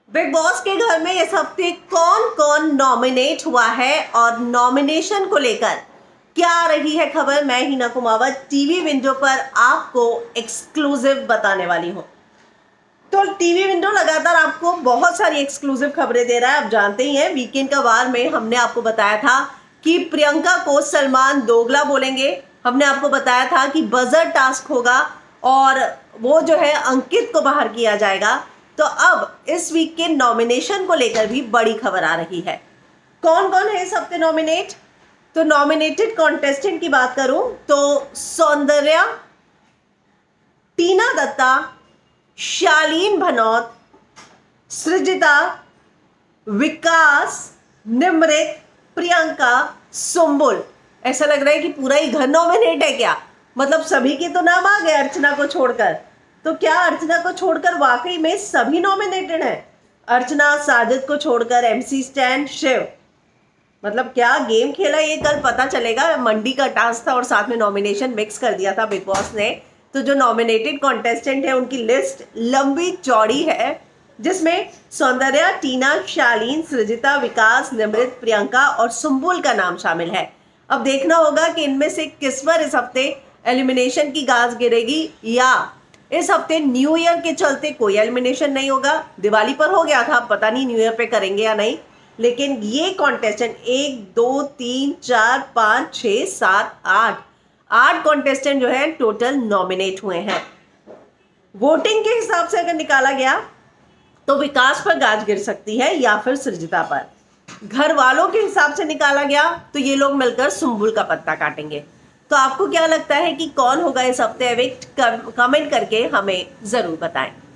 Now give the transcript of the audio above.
Big boss के घर में इस हफ्ते कौन कौन नॉमिनेट हुआ है और नॉमिनेशन को लेकर क्या आ रही है खबर, मैं हिना कुमावत टीवी विंडो पर आपको एक्सक्लूसिव बताने वाली हूं। तो टीवी विंडो लगातार आपको बहुत सारी एक्सक्लूसिव खबरें दे रहा है। आप जानते ही हैं, वीकेंड का वार में हमने आपको बताया था कि प्रियंका को सलमान दोगला बोलेंगे। हमने आपको बताया था कि बजर टास्क होगा और वो जो है अंकित को बाहर किया जाएगा। तो अब इस वीक के नॉमिनेशन को लेकर भी बड़ी खबर आ रही है। कौन कौन है इस हफ्ते नॉमिनेट? तो नॉमिनेटेड कॉन्टेस्टेंट की बात करूं तो सौंदर्या, टीना दत्ता, शालीन भनौत, सृजिता, विकास, निमृत, प्रियंका, सुम्बुल। ऐसा लग रहा है कि पूरा ही घर नॉमिनेट है क्या? मतलब सभी के तो नाम आ गए अर्चना को छोड़कर। तो क्या अर्चना को छोड़कर वाकई में सभी नॉमिनेटेड हैं? अर्चना, साजिद को छोड़कर एमसी स्टैन, शिव। मतलब क्या गेम खेला ये, कल पता चलेगा। मंडी का टास्क था और साथ में नॉमिनेशन मिक्स कर दिया था बिग बॉस ने। तो जो नॉमिनेटेड कॉन्टेस्टेंट है उनकी लिस्ट लंबी चौड़ी है, जिसमें सौंदर्या, टीना, शालीन, सृजिता, विकास, निमृत, प्रियंका और सुम्बुल का नाम शामिल है। अब देखना होगा कि इनमें से किस पर इस हफ्ते एलिमिनेशन की गाज गिरेगी, या इस हफ्ते न्यू ईयर के चलते कोई एलिमिनेशन नहीं होगा। दिवाली पर हो गया था, पता नहीं न्यू ईयर पे करेंगे या नहीं। लेकिन ये कॉन्टेस्टेंट 1 2 3 4 5 6 7 8 कॉन्टेस्टेंट जो है टोटल नॉमिनेट हुए हैं। वोटिंग के हिसाब से अगर निकाला गया तो विकास पर गाज गिर सकती है या फिर सृजिता पर। घर वालों के हिसाब से निकाला गया तो ये लोग मिलकर सुम्बुल का पत्ता काटेंगे। तो आपको क्या लगता है कि कौन होगा इस हफ्ते एविक्ट? कमेंट करके हमें जरूर बताएं।